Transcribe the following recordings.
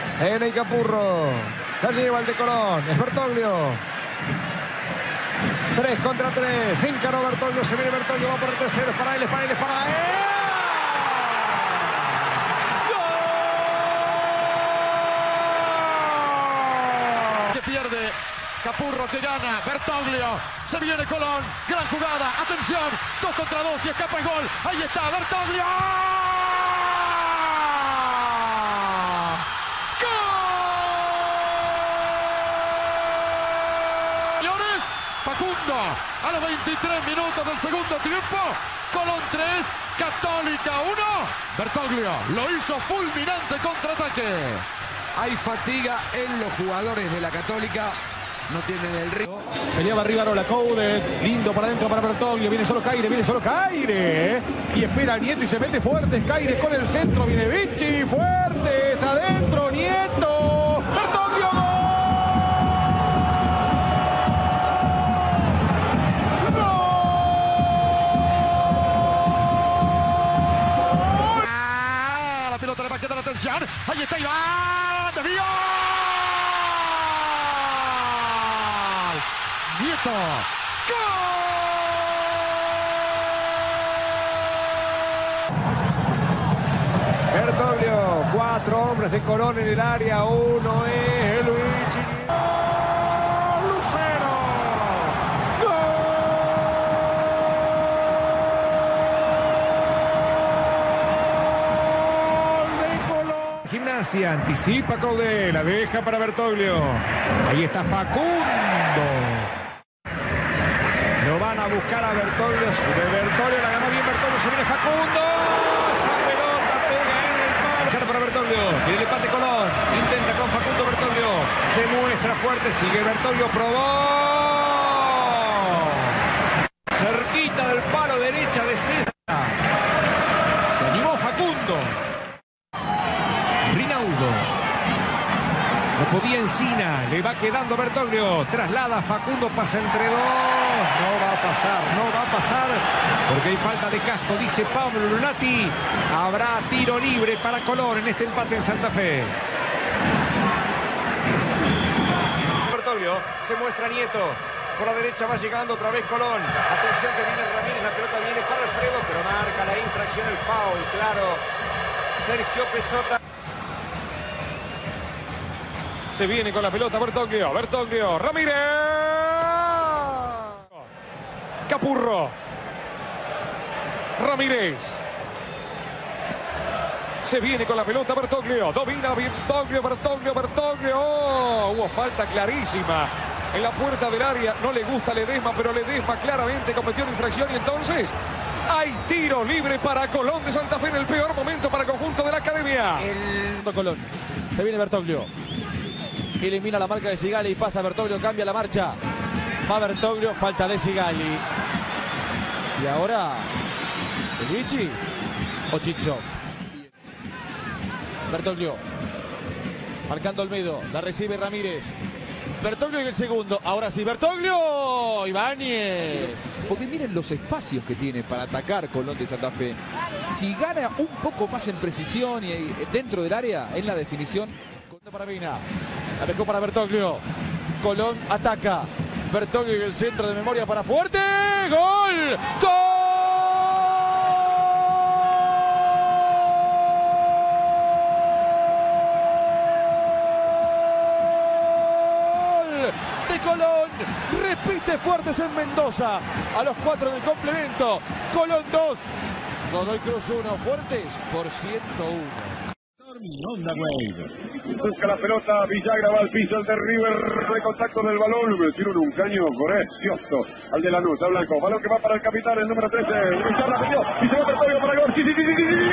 Sena y Capurro. La lleva el de Colón. Es Bertoglio. 3 contra 3. Se encaró Bertoglio. Se viene Bertoglio. Va por el tercero. Para él, para él, para él. ¡Gol! Que pierde. Capurro que gana. Bertoglio. Se viene Colón. Gran jugada. Atención. 2 contra 2 y escapa el gol. Ahí está Bertoglio. Facundo a los 23 minutos del segundo tiempo. Colón 3, Católica 1. Bertoglio lo hizo fulminante contraataque. Hay fatiga en los jugadores de la Católica. No tienen el ritmo. Peleaba arriba Arola Coudet. Lindo para adentro para Bertoglio. Viene solo Caire, viene solo Caire. Y espera a Nieto y se mete fuerte. Caire con el centro. Viene Vichy. Fuertes. Adentro. Nieto. Bertoglio. ¡Gol! Ahí está Iván, desvío. Nieto. ¡Gol! Bertoglio, 4 hombres de Colón en el área. Uno es Luigi. Lucero. Gimnasia, anticipa Coudet, la deja para Bertoglio. Ahí está Facundo. Lo van a buscar a Bertoglio. Sube Bertoglio, la ganó bien Bertoglio. Se viene Facundo. Esa pelota pega en el palo. Cara para Bertoglio. Tiene el empate Colón. Intenta con Facundo Bertoglio. Se muestra fuerte. Sigue Bertoglio. Probó. Cerquita del palo derecha de César. Se animó Facundo. Rinaudo. No podía Encina. Le va quedando Bertoglio. Traslada Facundo. Pasa entre dos. No va a pasar. No va a pasar. Porque hay falta de casco. Dice Pablo Lunati. Habrá tiro libre para Colón en este empate en Santa Fe. Bertoglio. Se muestra Nieto. Por la derecha va llegando otra vez Colón. Atención que viene Ramírez. La pelota viene para Alfredo. Pero marca la infracción, el foul. Claro. Sergio Pezzota. Se viene con la pelota Bertoglio. Bertoglio. Ramírez. Capurro. Ramírez. Se viene con la pelota Bertoglio. Domina Bertoglio, Bertoglio, Bertoglio. Oh, hubo falta clarísima en la puerta del área. No le gusta Ledesma, pero Ledesma claramente cometió una infracción y entonces hay tiro libre para Colón de Santa Fe en el peor momento para el conjunto de la academia. El Colón. Se viene Bertoglio. Elimina la marca de Sigali y pasa Bertoglio, cambia la marcha. Va Bertoglio, falta de Sigali. Y ahora, ¿el Vichy o Chicho? Bertoglio. Marcando Olmedo, la recibe Ramírez. Bertoglio en el segundo, ahora sí, Bertoglio, Ibáñez. Porque miren los espacios que tiene para atacar Colón de Santa Fe. Si gana un poco más en precisión y dentro del área, en la definición. Para Mina, la dejó para Bertoglio. Colón ataca. Bertoglio en el centro de memoria para Fuerte. ¡Gol! ¡Gol! De Colón. Repite Fuertes en Mendoza. A los 4 del complemento. Colón 2. Godoy Cruz 1. Fuertes por 101. Onda Wave. Busca la pelota, Villagra va al piso, el de River, de contacto del balón, tiene un caño precioso al de Lanús, a Blanco, balón que va para el capitán, el número 13, Villagra metió, y se va Bertoglio para gol, sí.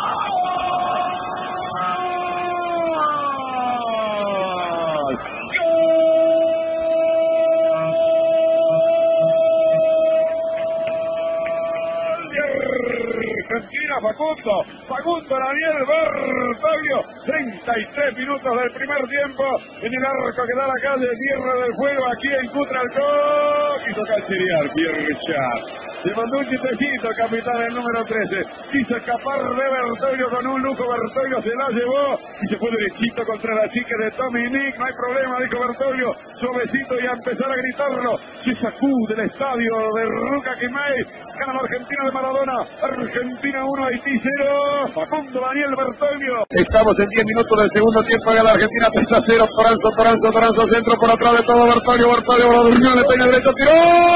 Facundo Daniel Bertoglio, 33 minutos del primer tiempo en el arco que da la calle Tierra del Fuego aquí en Cutralcó. Quiso calcerear Pierre Richard. Se mandó un chistecito el capitán, el número 13. Quiso escapar de Bertoglio con un lujo. Bertoglio se la llevó y se fue derechito contra la chica de Dominic. No hay problema, dijo Bertoglio. Suavecito y a empezar a gritarlo. Se sacude el estadio de Ruca Quimay. Gana la Argentina de Maradona. Argentina 1, Haití 0. Facundo Daniel Bertoglio. Estamos en 10 minutos del segundo tiempo. Gana la Argentina 3-0. Toranzo, centro por atrás de todo Bertoglio. Bertoglio, durmió, le pega derecho, tiró.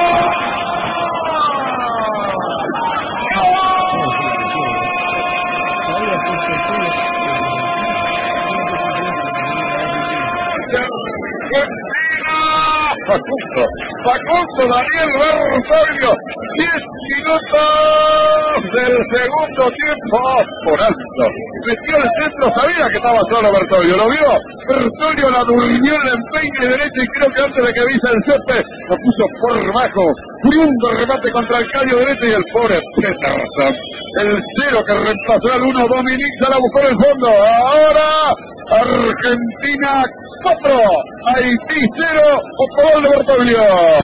Facundo Daniel Bertoglio, 10 minutos del segundo tiempo por alto. Metió el centro, sabía que estaba solo Bertoglio, ¿lo vio? Bertoglio la durmió en la empeine derecha y creo que antes de que avisa el césped lo puso por bajo. Furiendo remate contra el callo derecho y el pobre Peterson. El 0 que reemplazó al 1, Dominic se la buscó en el fondo. Ahora Argentina 4, Haití 0, gol de Bertoglio.